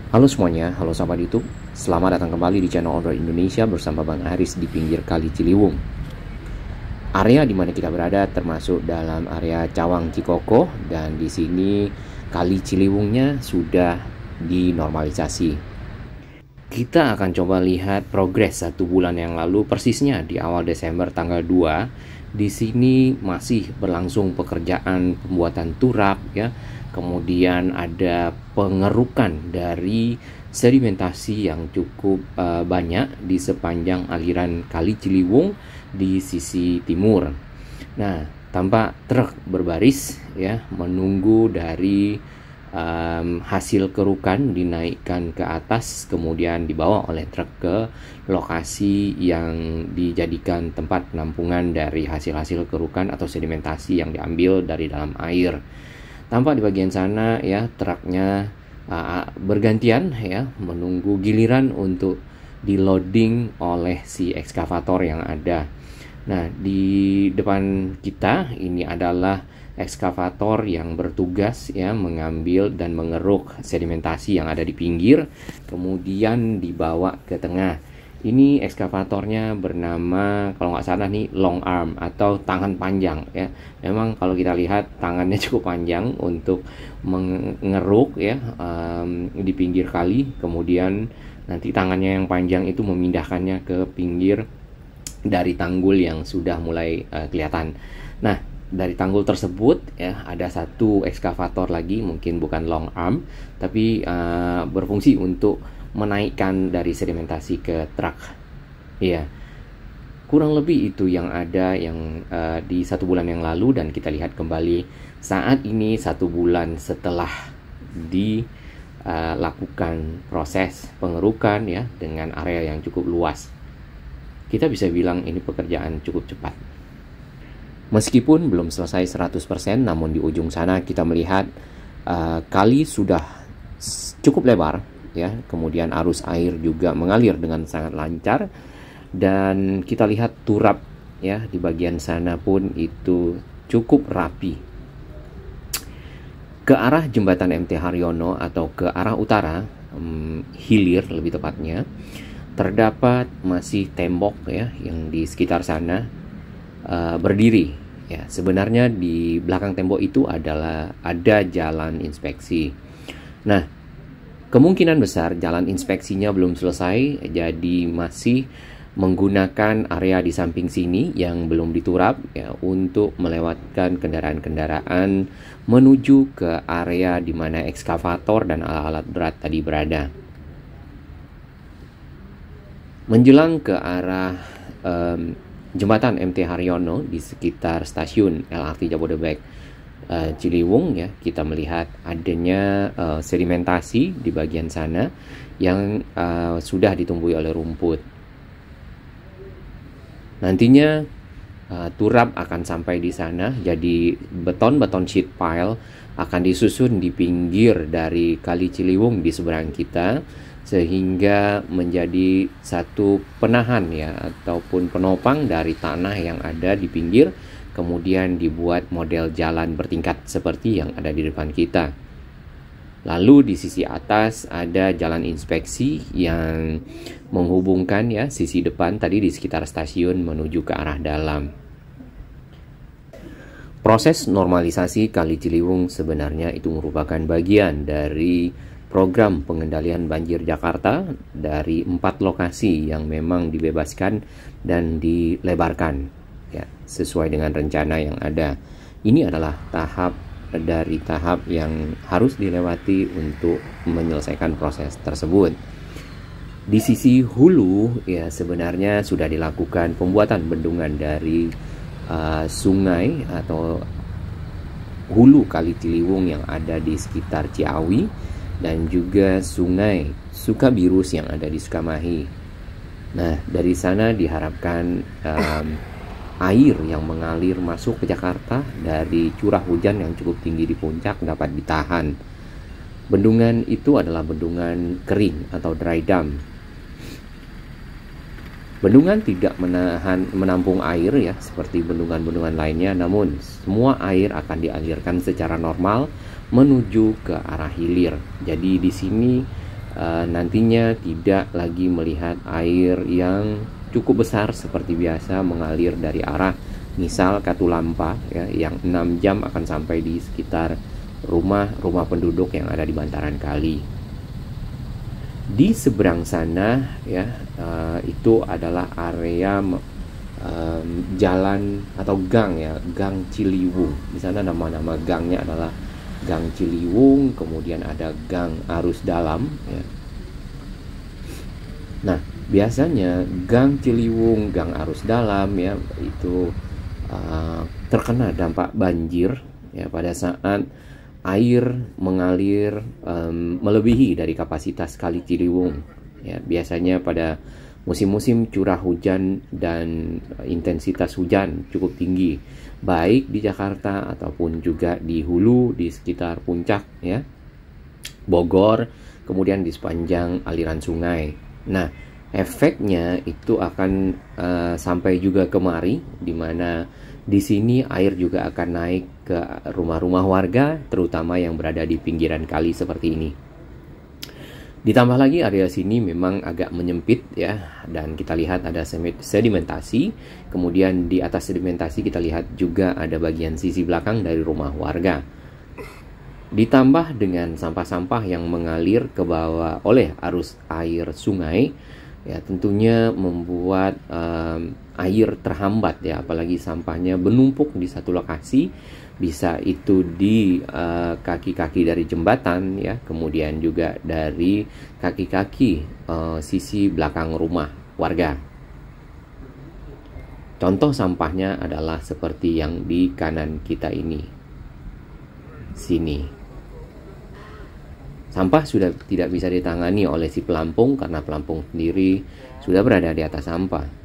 Halo semuanya, halo sahabat YouTube. Selamat datang kembali di channel Outdoor Indonesia bersama Bang Aris di pinggir Kali Ciliwung. Area di mana kita berada termasuk dalam area Cawang Cikoko, dan di sini Kali Ciliwungnya sudah dinormalisasi. Kita akan coba lihat progres 1 bulan yang lalu, persisnya di awal Desember tanggal 2. Di sini masih berlangsung pekerjaan pembuatan turap ya. Kemudian ada pengerukan dari sedimentasi yang cukup banyak di sepanjang aliran Kali Ciliwung di sisi timur. Nah, tampak truk berbaris ya menunggu dari hasil kerukan dinaikkan ke atas, kemudian dibawa oleh truk ke lokasi yang dijadikan tempat penampungan dari hasil-hasil kerukan atau sedimentasi yang diambil dari dalam air. Tampak di bagian sana ya truknya bergantian ya menunggu giliran untuk di loading oleh si ekskavator yang ada. Nah, di depan kita ini adalah ekskavator yang bertugas ya mengambil dan mengeruk sedimentasi yang ada di pinggir, kemudian dibawa ke tengah. Ini ekskavatornya bernama, kalau nggak salah nih, long arm atau tangan panjang ya. Memang kalau kita lihat tangannya cukup panjang untuk mengeruk ya di pinggir kali, kemudian nanti tangannya yang panjang itu memindahkannya ke pinggir dari tanggul yang sudah mulai kelihatan. Nah, dari tanggul tersebut ya ada satu ekskavator lagi, mungkin bukan long arm tapi berfungsi untuk menaikkan dari sedimentasi ke truk. Ya, kurang lebih itu yang ada yang di 1 bulan yang lalu, dan kita lihat kembali saat ini 1 bulan setelah dilakukan proses pengerukan ya dengan area yang cukup luas. Kita bisa bilang ini pekerjaan cukup cepat. Meskipun belum selesai 100%, namun di ujung sana kita melihat kali sudah cukup lebar ya, kemudian arus air juga mengalir dengan sangat lancar, dan kita lihat turap ya di bagian sana pun itu cukup rapi. Ke arah jembatan MT Haryono atau ke arah utara, hilir lebih tepatnya, terdapat masih tembok ya yang di sekitar sana berdiri ya. Sebenarnya di belakang tembok itu ada jalan inspeksi. Nah, kemungkinan besar jalan inspeksinya belum selesai, jadi masih menggunakan area di samping sini yang belum diturap ya untuk melewatkan kendaraan-kendaraan menuju ke area di mana ekskavator dan alat-alat berat tadi berada. Menjelang ke arah jembatan MT Haryono di sekitar stasiun LRT Jabodebek Ciliwung ya, kita melihat adanya sedimentasi di bagian sana yang sudah ditumbuhi oleh rumput. Nantinya turap akan sampai di sana, jadi beton sheet pile akan disusun di pinggir dari Kali Ciliwung di seberang kita, sehingga menjadi satu penahan ya ataupun penopang dari tanah yang ada di pinggir. Kemudian dibuat model jalan bertingkat seperti yang ada di depan kita. Lalu di sisi atas ada jalan inspeksi yang menghubungkan ya sisi depan tadi di sekitar stasiun menuju ke arah dalam. Proses normalisasi Kali Ciliwung sebenarnya itu merupakan bagian dari program pengendalian banjir Jakarta dari 4 lokasi yang memang dibebaskan dan dilebarkan ya, sesuai dengan rencana yang ada. Ini adalah tahap dari tahap yang harus dilewati untuk menyelesaikan proses tersebut. Di sisi hulu ya sebenarnya sudah dilakukan pembuatan bendungan dari sungai atau hulu Kali Ciliwung yang ada di sekitar Ciawi dan juga sungai Sukabirus yang ada di Sukamahi. Nah, dari sana diharapkan air yang mengalir masuk ke Jakarta dari curah hujan yang cukup tinggi di puncak dapat ditahan. Bendungan itu adalah bendungan kering atau dry dam. Bendungan tidak menampung air ya seperti bendungan-bendungan lainnya, namun semua air akan dialirkan secara normal menuju ke arah hilir. Jadi di sini nantinya tidak lagi melihat air yang cukup besar seperti biasa mengalir dari arah misal Katulampa ya, yang 6 jam akan sampai di sekitar rumah penduduk yang ada di bantaran kali. Di seberang sana ya, itu adalah area jalan atau gang ya, Gang Ciliwung. Di sana nama-nama gangnya adalah Gang Ciliwung, kemudian ada Gang Arus Dalam ya. Nah, biasanya Gang Ciliwung, Gang Arus Dalam ya itu terkena dampak banjir ya pada saat air mengalir melebihi dari kapasitas Kali Ciliwung ya. Biasanya pada musim-musim curah hujan dan intensitas hujan cukup tinggi, baik di Jakarta ataupun juga di hulu di sekitar puncak ya, Bogor, kemudian di sepanjang aliran sungai. Nah, efeknya itu akan sampai juga kemari, di mana di sini air juga akan naik ke rumah-rumah warga, terutama yang berada di pinggiran kali seperti ini. Ditambah lagi area sini memang agak menyempit ya, dan kita lihat ada sedimentasi. Kemudian di atas sedimentasi kita lihat juga ada bagian sisi belakang dari rumah warga. Ditambah dengan sampah-sampah yang mengalir ke bawah oleh arus air sungai ya, tentunya membuat air terhambat ya, apalagi sampahnya menumpuk di satu lokasi. Bisa itu di kaki-kaki dari jembatan ya, kemudian juga dari kaki-kaki sisi belakang rumah warga. Contoh sampahnya adalah seperti yang di kanan kita ini. Sini. Sampah sudah tidak bisa ditangani oleh si pelampung karena pelampung sendiri sudah berada di atas sampah.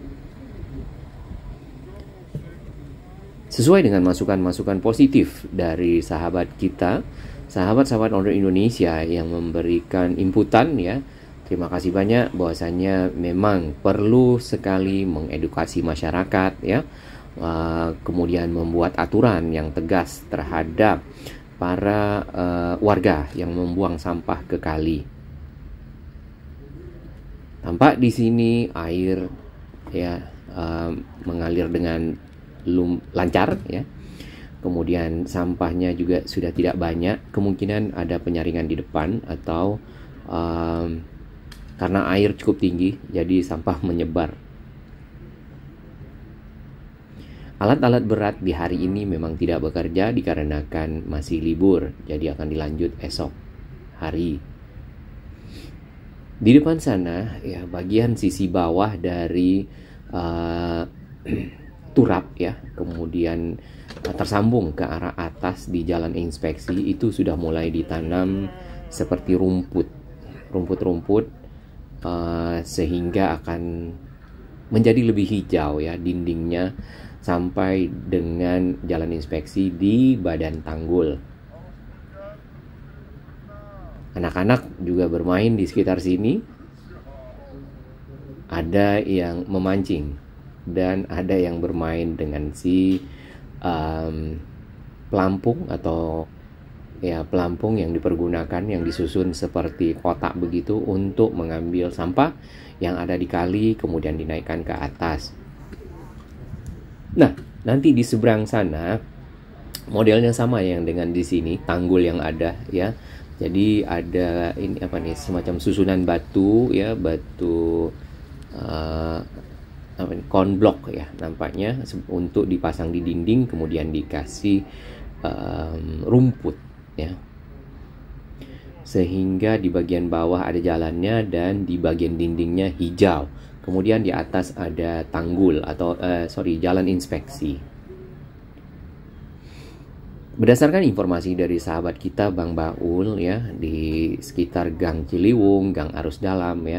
Sesuai dengan masukan-masukan positif dari sahabat kita, sahabat-sahabat Owner Indonesia yang memberikan inputan ya, terima kasih banyak, bahwasanya memang perlu sekali mengedukasi masyarakat ya, kemudian membuat aturan yang tegas terhadap para warga yang membuang sampah ke kali. Tampak di sini air ya mengalir dengan lancar ya. Kemudian sampahnya juga sudah tidak banyak, kemungkinan ada penyaringan di depan atau karena air cukup tinggi jadi sampah menyebar. Alat-alat berat di hari ini memang tidak bekerja dikarenakan masih libur, jadi akan dilanjut esok hari. Di depan sana ya, bagian sisi bawah dari turap ya, kemudian tersambung ke arah atas di jalan inspeksi, itu sudah mulai ditanam seperti rumput-rumput sehingga akan menjadi lebih hijau ya dindingnya sampai dengan jalan inspeksi di badan tanggul. Anak-anak juga bermain di sekitar sini, ada yang memancing dan ada yang bermain dengan si pelampung atau ya pelampung yang dipergunakan, yang disusun seperti kotak begitu untuk mengambil sampah yang ada di kali kemudian dinaikkan ke atas. Nah, nanti di seberang sana modelnya sama yang dengan di sini, tanggul yang ada ya. Jadi ada ini apa nih, semacam susunan batu ya, batu konblok ya nampaknya, untuk dipasang di dinding, kemudian dikasih rumput ya, sehingga di bagian bawah ada jalannya dan di bagian dindingnya hijau. Kemudian di atas ada tanggul atau jalan inspeksi. Berdasarkan informasi dari sahabat kita Bang Baul ya, di sekitar Gang Ciliwung, Gang Arus Dalam ya,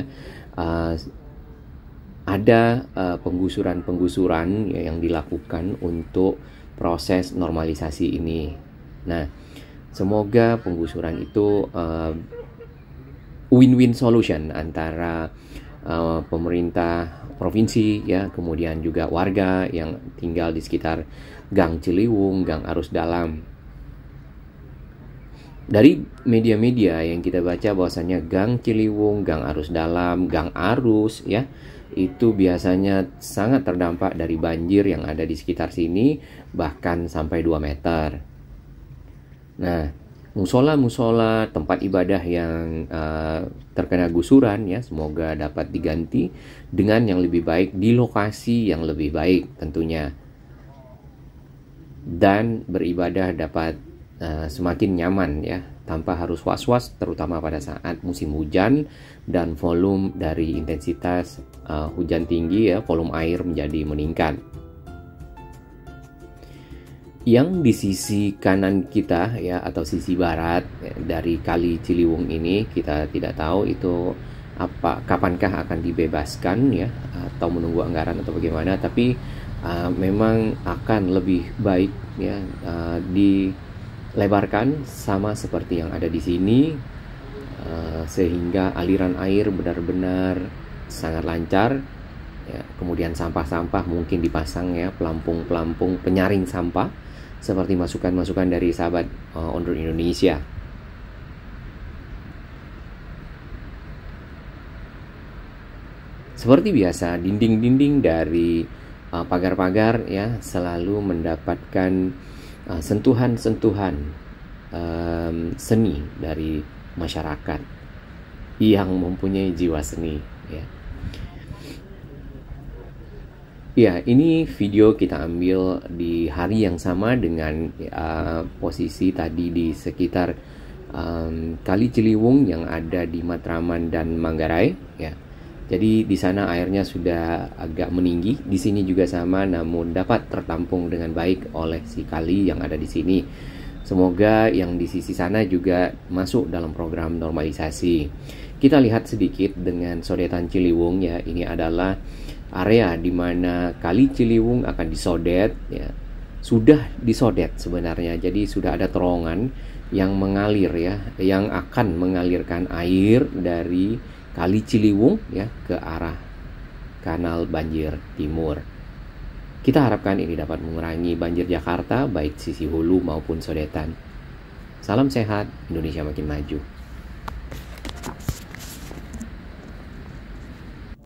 ada penggusuran ya, yang dilakukan untuk proses normalisasi ini. Nah, semoga penggusuran itu win-win solution antara pemerintah provinsi ya, kemudian juga warga yang tinggal di sekitar Gang Ciliwung, Gang Arus Dalam. Dari media-media yang kita baca bahwasanya Gang Ciliwung, Gang Arus Dalam, Gang Arus ya, itu biasanya sangat terdampak dari banjir yang ada di sekitar sini, bahkan sampai 2 meter. Nah, musola-musola, tempat ibadah yang terkena gusuran ya, semoga dapat diganti dengan yang lebih baik di lokasi yang lebih baik tentunya. Dan beribadah dapat semakin nyaman ya, tanpa harus was-was, terutama pada saat musim hujan dan volume dari intensitas hujan tinggi ya, volume air menjadi meningkat. Yang di sisi kanan kita ya, atau sisi barat ya, dari Kali Ciliwung ini, kita tidak tahu itu kapankah akan dibebaskan ya, atau menunggu anggaran atau bagaimana, tapi memang akan lebih baik ya dilebarkan sama seperti yang ada di sini, sehingga aliran air benar-benar sangat lancar ya. Kemudian sampah-sampah mungkin dipasang ya, pelampung-pelampung penyaring sampah seperti masukan-masukan dari sahabat On Road Indonesia. Seperti biasa, dinding-dinding dari pagar-pagar ya selalu mendapatkan sentuhan-sentuhan seni dari masyarakat yang mempunyai jiwa seni ya. Ya, ini video kita ambil di hari yang sama dengan posisi tadi di sekitar Kali Ciliwung yang ada di Matraman dan Manggarai ya. Jadi di sana airnya sudah agak meninggi, di sini juga sama, namun dapat tertampung dengan baik oleh si kali yang ada di sini. Semoga yang di sisi sana juga masuk dalam program normalisasi. Kita lihat sedikit dengan sodetan Ciliwung ya. Ini adalah area di mana Kali Ciliwung akan disodet ya. Sudah disodet sebenarnya. Jadi sudah ada terowongan yang mengalir ya, yang akan mengalirkan air dari Kali Ciliwung ya ke arah Kanal Banjir Timur. Kita harapkan ini dapat mengurangi banjir Jakarta baik sisi hulu maupun sodetan. Salam sehat, Indonesia makin maju.